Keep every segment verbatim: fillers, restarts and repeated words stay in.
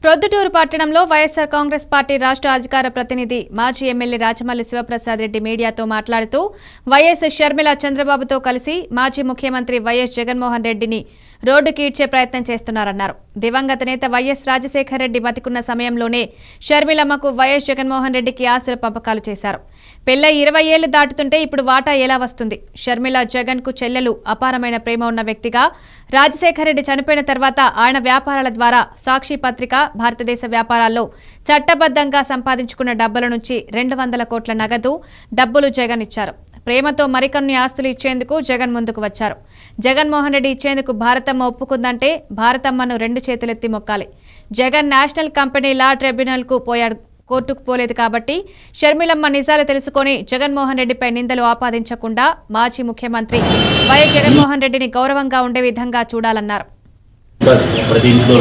ప్రొద్దుటూరు పట్టణంలో వైఎస్ఆర్ కాంగ్రెస్ పార్టీ రాష్ట్ర అధికార ప్రతినిధి మాజీ ఎమ్మెల్యే రాచమల్లి శివప్రసాద్ రెడ్డి మీడియాతో మాట్లాడుతూ వైఎస్ షర్మిల చంద్రబాబుతో కలిసి మాజీ ముఖ్యమంత్రి వైఎస్ జగన్మోహన్ రెడ్డిని రోడ్డుకి ఈడ్చే ప్రయత్నం చేస్తున్నారన్నారు. దివంగత నేత వైఎస్ రాజశేఖర రెడ్డి బతికున్న సమయంలోనే షర్మిలమ్మకు వైఎస్ జగన్మోహన్ రెడ్డికి ఆస్తుల పంపకాలు చేశారు. పెళ్లై ఇరవై ఏళ్లు దాటుతుంటే ఇప్పుడు వాటా ఎలా వస్తుంది? షర్మిల జగన్ కు చెల్లెలు అపారమైన ప్రేమ ఉన్న వ్యక్తిగా రాజశేఖర రెడ్డి చనిపోయిన తర్వాత ఆయన వ్యాపారాల ద్వారా సాక్షి పత్రిక, భారతదేశ వ్యాపారాల్లో చట్టబద్దంగా సంపాదించుకున్న డబ్బుల నుంచి రెండు వందల కోట్ల నగదు డబ్బులు జగన్ ఇచ్చారు. ప్రేమతో మరికొన్ని ఆస్తులు ఇచ్చేందుకు జగన్ ముందుకు వచ్చారు. జగన్మోహన్ రెడ్డి ఇచ్చేందుకు భారతమ్మ ఒప్పుకుందంటే భారతమ్మను రెండు చేతులెత్తి మొక్కాలి. Jagan national company law tribunal కు పోయాడు, కోర్టుకు పోలేదు కాబట్టి షర్మిలమ్మ నిజాలు తెలుసుకొని జగన్మోహన్ రెడ్డిపై నిందలు ఆపాదించకుండా మాజీ ముఖ్యమంత్రి వైఎస్ జగన్మోహన్ రెడ్డిని గౌరవంగా ఉండే విధంగా చూడాలన్నారు. ప్రతి ఇంట్లో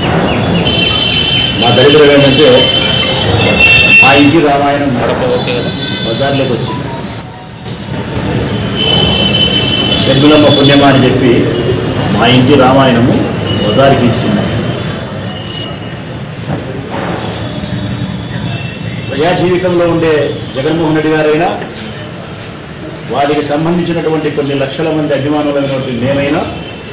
మా దరిద్రం ఏంటంటే మా ఇంటి రామాయణం నడపవకే బజార్లోకి వచ్చింది. షర్మిలమ్మ పుణ్యమా అని చెప్పి మా ఇంటి రామాయణము బజార్కి ఇచ్చింది. ప్రజా జీవితంలో ఉండే జగన్మోహన్ రెడ్డి గారైనా, వారికి సంబంధించినటువంటి కొన్ని లక్షల మంది అభిమానులైనటువంటి మేమైనా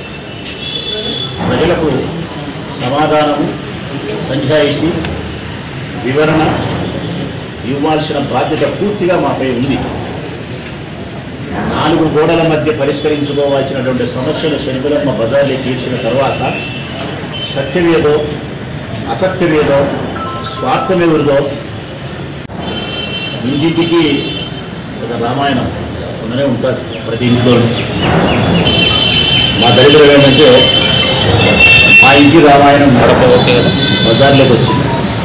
ప్రజలకు సమాధానము, సంజాయిషి, వివరణ ఇవ్వాల్సిన బాధ్యత పూర్తిగా మాపై ఉంది. నాలుగు గోడల మధ్య పరిష్కరించుకోవాల్సినటువంటి సమస్యలు షర్మిలమ్మ బజార్లోకి ఈడ్చిన తర్వాత సత్యమేదో అసత్యమేదో స్వార్థమేదో ఇంటింటికి ఒక రామాయణం ఉన్ననే ఉంటుంది ప్రతి ఇంట్లో. మా దరిద్రం ఏంటంటే మా ఇంటి రామాయణం నడపవకే బజార్లోకి వచ్చింది.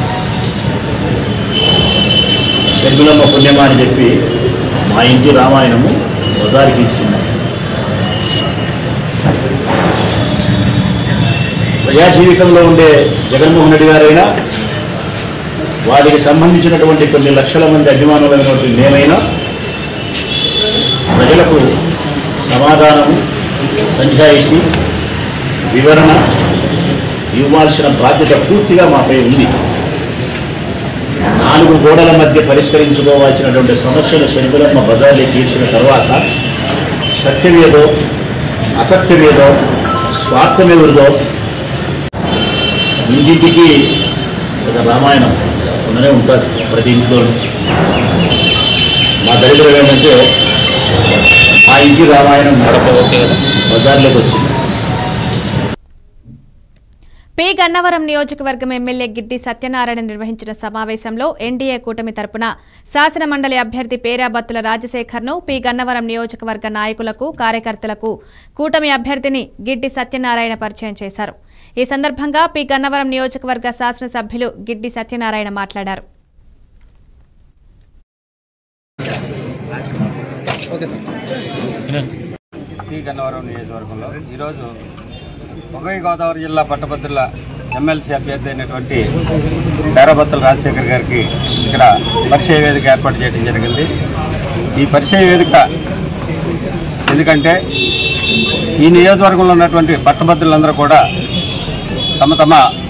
షర్మిలమ్మ పుణ్యమా అని చెప్పి మా ఇంటి రామాయణము బజార్కి ఇచ్చింది. ప్రజా జీవితంలో ఉండే జగన్మోహన్ రెడ్డి గారైనా, వారికి సంబంధించినటువంటి కొన్ని లక్షల మంది అభిమానులైనటువంటి మేమైనా ప్రజలకు సమాధానము, సంజాయిషి, వివరణ ఇవ్వాల్సిన బాధ్యత పూర్తిగా మాపై ఉంది. నాలుగు గోడల మధ్య పరిష్కరించుకోవాల్సినటువంటి సమస్యలు షర్మిలమ్మ బజార్లోకి ఈడ్చిన తర్వాత సత్యమేదో అసత్యమేదో స్వార్థమేదో ఇంటింటికి ఒక రామాయణం ఉన్ననే ఉంటుంది ప్రతి ఇంట్లో. మా దరిద్రం ఏంటంటే మా ఇంటి రామాయణం నడపవకే బజార్లోకి వచ్చింది. పి గన్నవరం నియోజకవర్గం ఎమ్మెల్యే గిడ్డి సత్యనారాయణ నిర్వహించిన సమావేశంలో ఎన్డీఏ కూటమి తరపున శాసన మండలి అభ్యర్థి పేరాబత్తుల రాజశేఖర్ ను పి గన్నవరం నియోజకవర్గ నాయకులకు, కార్యకర్తలకు కూటమి అభ్యర్థిని గిడ్డి సత్యనారాయణ పరిచయం చేశారు. ఈ సందర్భంగా పి గన్నవరం నియోజకవర్గ శాసనసభ్యులు గిడ్డి సత్యనారాయణ మాట్లాడారు. పి గన్నవరం నియోజకవర్గంలో ఈరోజు ఉభయ గోదావరి జిల్లా పట్టభద్రుల ఎమ్మెల్సీ అభ్యర్థి అయినటువంటి పేరాబత్తుల రాజశేఖర్ గారికి ఇక్కడ పరిచయ వేదిక ఏర్పాటు చేయడం జరిగింది. ఈ పరిచయ వేదిక ఎందుకంటే ఈ నియోజకవర్గంలో ఉన్నటువంటి పట్టభద్రులందరూ కూడా తమ తమ